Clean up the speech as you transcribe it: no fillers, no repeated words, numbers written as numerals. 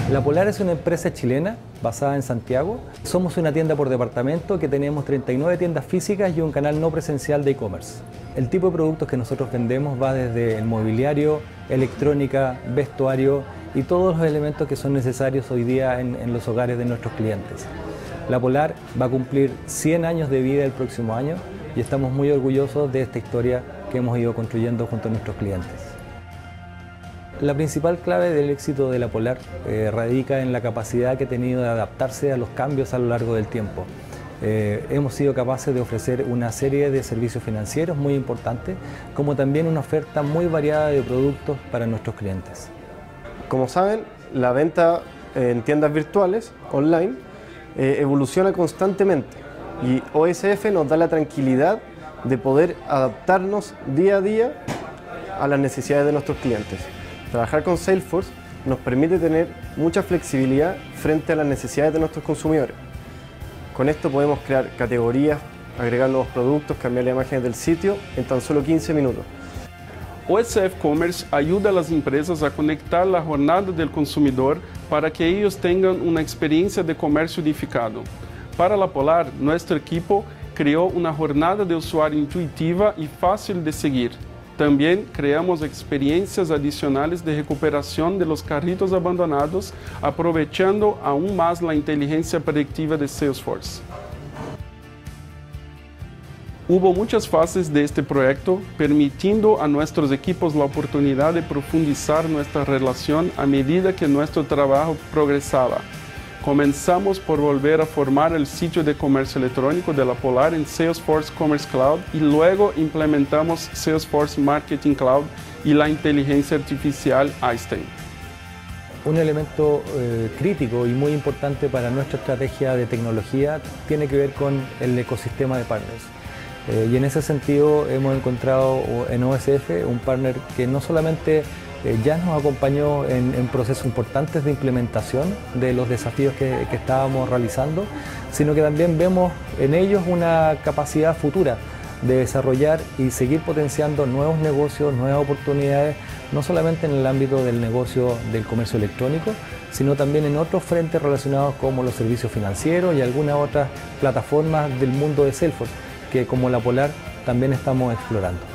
La Polar es una empresa chilena basada en Santiago. Somos una tienda por departamento que tenemos 39 tiendas físicas y un canal no presencial de e-commerce. El tipo de productos que nosotros vendemos va desde el mobiliario, electrónica, vestuario y todos los elementos que son necesarios hoy día en los hogares de nuestros clientes. La Polar va a cumplir 100 años de vida el próximo año y estamos muy orgullosos de esta historia que hemos ido construyendo junto a nuestros clientes. La principal clave del éxito de la Polar radica en la capacidad que ha tenido de adaptarse a los cambios a lo largo del tiempo. Hemos sido capaces de ofrecer una serie de servicios financieros muy importantes, como también una oferta muy variada de productos para nuestros clientes. Como saben, la venta en tiendas virtuales, online, evoluciona constantemente y OSF nos da la tranquilidad de poder adaptarnos día a día a las necesidades de nuestros clientes. Trabajar con Salesforce nos permite tener mucha flexibilidad frente a las necesidades de nuestros consumidores. Con esto podemos crear categorías, agregar nuevos productos, cambiar las imágenes del sitio en tan solo 15 minutos. OSF Commerce ayuda a las empresas a conectar la jornada del consumidor para que ellos tengan una experiencia de comercio unificado. Para la Polar, nuestro equipo creó una jornada de usuario intuitiva y fácil de seguir. También creamos experiencias adicionales de recuperación de los carritos abandonados, aprovechando aún más la inteligencia predictiva de Salesforce. Hubo muchas fases de este proyecto, permitiendo a nuestros equipos la oportunidad de profundizar nuestra relación a medida que nuestro trabajo progresaba. Comenzamos por volver a formar el sitio de comercio electrónico de la Polar en Salesforce Commerce Cloud y luego implementamos Salesforce Marketing Cloud y la inteligencia artificial Einstein. Un elemento crítico y muy importante para nuestra estrategia de tecnología tiene que ver con el ecosistema de partners. Y en ese sentido hemos encontrado en OSF un partner que no solamente ya nos acompañó en procesos importantes de implementación de los desafíos que estábamos realizando, sino que también vemos en ellos una capacidad futura de desarrollar y seguir potenciando nuevos negocios, nuevas oportunidades, no solamente en el ámbito del negocio del comercio electrónico, sino también en otros frentes relacionados como los servicios financieros y algunas otras plataformas del mundo de Salesforce, que como la Polar también estamos explorando.